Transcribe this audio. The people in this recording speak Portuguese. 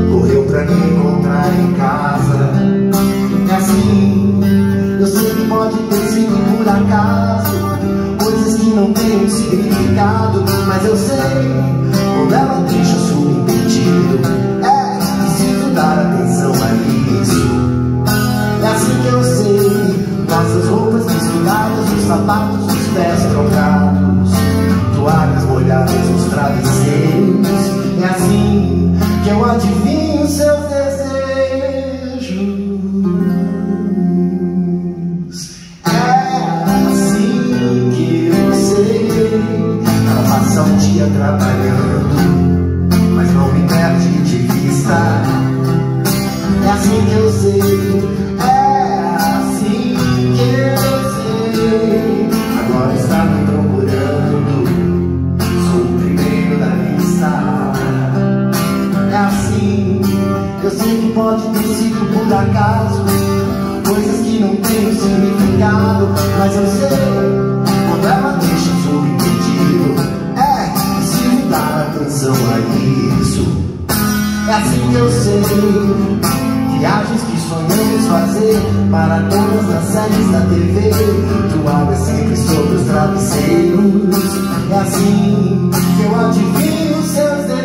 correu pra me encontrar em casa. É assim, eu sei que pode ter sido por acaso, coisas que não têm um significado, mas eu sei, quando ela deixa subentendido, preciso dar atenção a isso. É assim que eu sei, nossas roupas misturadas, os sapatos, os pés trocados, toalhas molhadas nos travesseiros. É assim que eu adivinho seus desejos. É assim que eu sei. Ela passa um dia trabalhando, mas não me perde de vista. É assim que eu sei. É assim que eu sei. Agora está me procurando, sou o primeiro da lista. É assim, eu sei que pode ter sido por acaso, coisas que não têm significado, mas eu sei, quando ela deixa subentendido, preciso dar atenção a isso. É assim que eu sei, viagens que sonhamos fazer, maratonas nas séries da TV, toalhas sempre sobre os travesseiros. É assim que eu adivinho seus desejos.